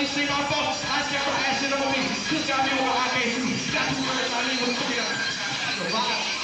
ain't seen my folks. I just got my ass in on me. Just got me with my I can't do. Got 2 words, I need to put it up.